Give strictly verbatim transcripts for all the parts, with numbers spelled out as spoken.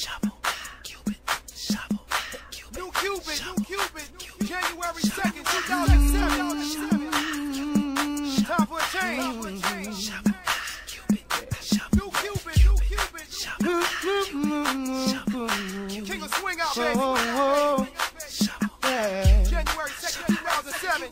New Cupid, New Cupid, January second, two thousand seven. Time for a change. New Cupid, New Cupid. King of Swing Out, baby. January second, two thousand seven.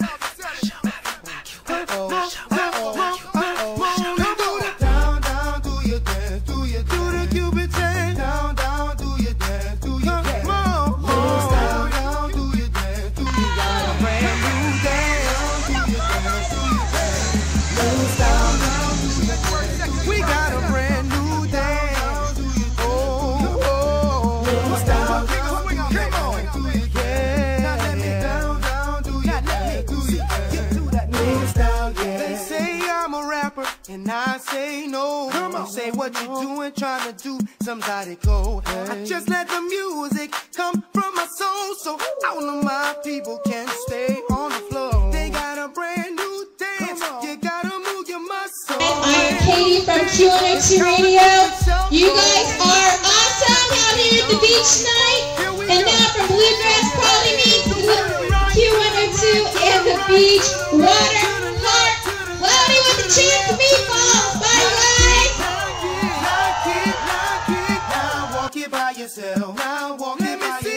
Down, down, do your dance, do your dance. Do the Cupid dance. Down, down, do your dance, do your dance. Down, down, do your dance, do your dance. Brand new dance, do your dance, do your dance. Loose down, down, do your dance. We got a brand new dance. Oh, oh, loose down, down, do your dance, do your dance. Down, down, do your dance, do your dance. Loose down, yeah. They say I'm a rapper, and I say no. Come on. Say what you doing, trying to do somebody go. I just let the music come from my soul, so all of my people can stay on the floor. They got a brand new dance. You gotta move your muscles. I'm Katie from Q one oh two Radio. You guys are awesome out here at the beach tonight. And now from Bluegrass Quality Meets, Q one oh two and the beach. Water, heart, cloudy with the chance to meatballs. Bye guys. Now walk it by yourself. Now walk it by yourself.